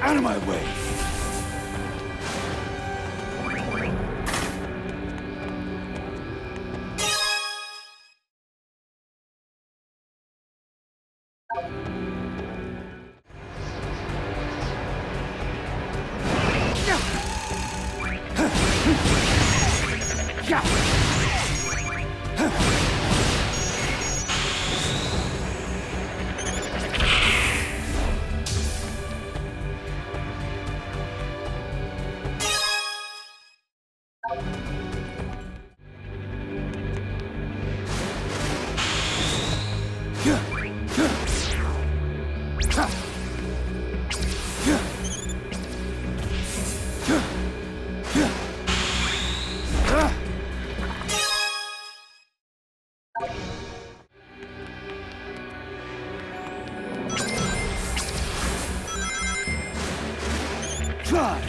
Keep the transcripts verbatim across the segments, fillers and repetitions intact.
Out of my way! Try!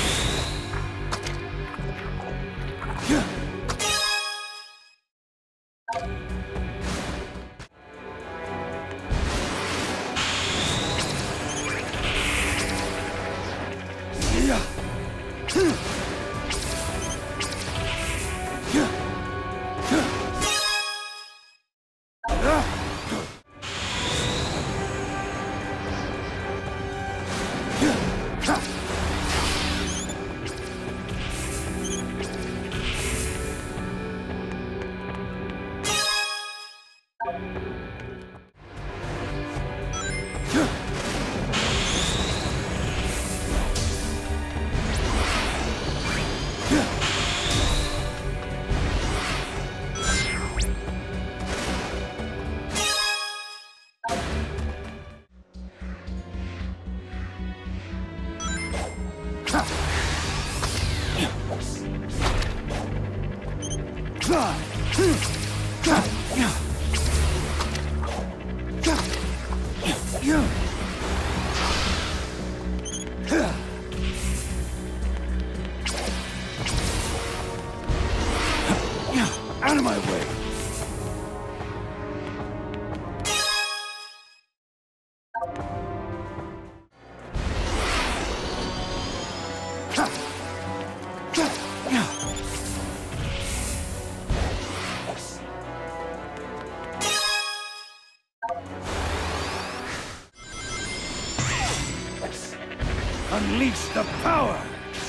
Out of my way! Unleash the power!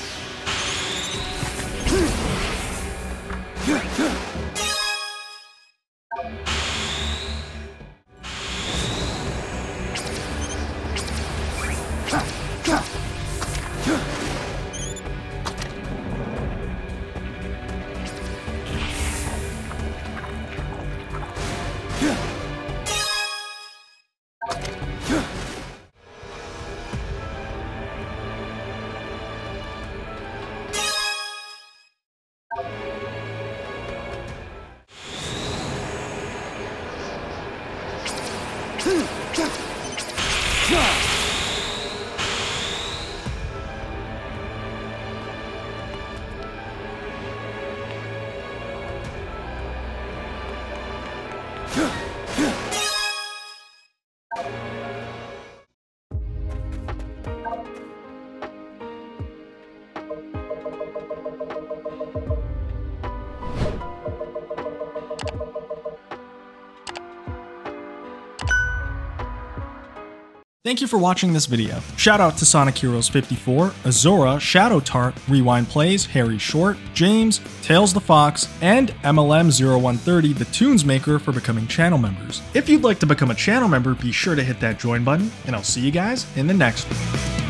Thank you for watching this video. Shout out to Sonic Heroes fifty-four, Azora, Shadow Tart, Rewind Plays, Harry Short, James, Tails the Fox, and M L M zero one thirty, the Tunes Maker, for becoming channel members. If you'd like to become a channel member, be sure to hit that join button, and I'll see you guys in the next one.